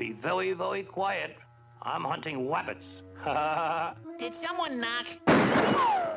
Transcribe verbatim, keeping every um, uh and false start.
Be very, very quiet. I'm hunting wabbits. Did someone knock?